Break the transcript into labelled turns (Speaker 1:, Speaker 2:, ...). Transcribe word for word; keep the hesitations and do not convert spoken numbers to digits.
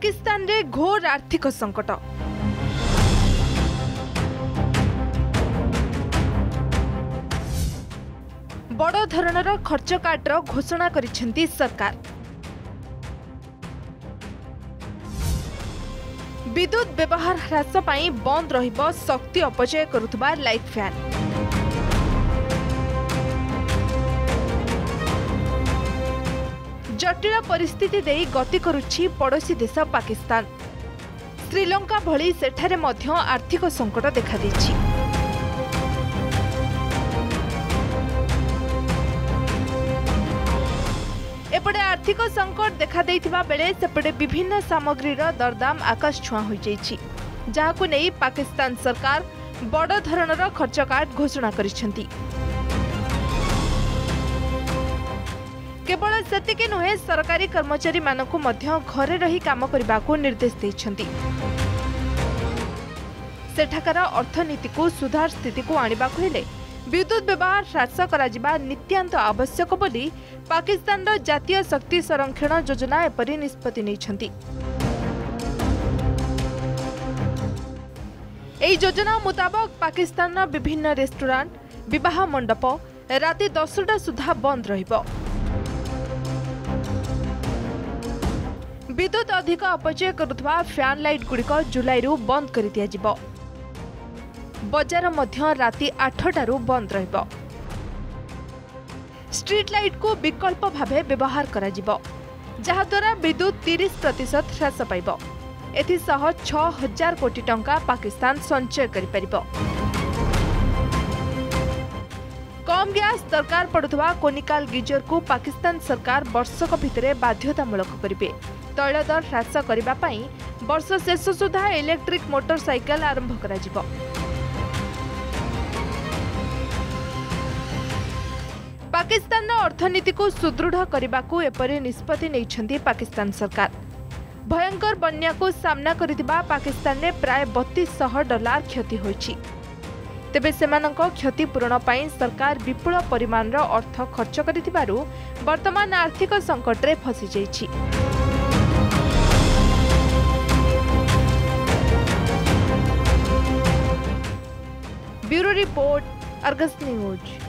Speaker 1: पाकिस्तान रे घोर आर्थिक संकट। बड़ धरणर खर्च काटर घोषणा करिसेंती सरकार। विद्युत व्यवहार ह्रास पाई बंद रहिबो शक्ति अपचय करुथबा लाइट फैन। जटिल परिस्थिति देई गति करुछि पड़ोसी देश पाकिस्तान। श्रीलंका भली सेठारे मध्य आर्थिक संकट देखा देछि। एपटे आर्थिक संकट देखा देइथिबा बेले सेपटे विभिन्न सामग्रीर दरदाम आकाश छुआ हो जाइछि, जाहाकु नेई पाकिस्तान सरकार बड़ धरणर खर्च काट घोषणा करिसेंती। केवल सेतिके नुहे सरकारी कर्मचारी मानकु मध्य घरे रही काम करबाकू निर्देश दैछंती। सेठाकार अर्थनीति को सुधार स्थिति को आनिबाकू हेले विद्युत व्यवहार ह्रास कराजिबा नित्यांत आवश्यक बोली पाकिस्तान जातीय शक्ति संरक्षण योजना एपरि निष्पत्ति नैछंती। एही योजना मुताबक पाकिस्तान विभिन्न रेस्टोरेंट, विवाह मंडप राति दसटा सुधा बंद रहिबो। विद्युत अधिक अपचय करुवा फैन लाइट गुड़िक जुलाई रु बंद कर दिया जिवो। बजार मध्य राति आठटारू बंद रहिबो। स्ट्रीट लाइट को विकल्प भावे व्यवहार करा जिवो, जहा द्वारा विद्युत तीस प्रतिशत ह्रास पाइबो। एथिसह छह हजार कोटी टंका पाकिस्तान संचय करि परिबो। कम गैस दरकार पड़ुवा कोनिकाल गीजर को पाकिस्तान सरकार वर्षक भितरे बाध्यतामूलक करिबे। तैल दर ह्रास करिबा पई वर्ष शेष सुधा इलेक्ट्रिक मोटरसाइकेल आरंभ करा जिवो। पाकिस्तान अर्थनीति को सुदृढ़ करने को एपरि निष्पत्ति नैछंती पाकिस्तान सरकार। भयंकर बन्या को सामना करिथिबा पाकिस्तान ने प्राय बत्तीस सौ डॉलर क्षति होइछि। तेबे सेमानक क्षतिपूरण पाई सरकार विपुल परिमाण अर्थ खर्च करिथिबारु वर्तमान आर्थिक संकट रे फसी जाइछि। Bureau report, Argus news.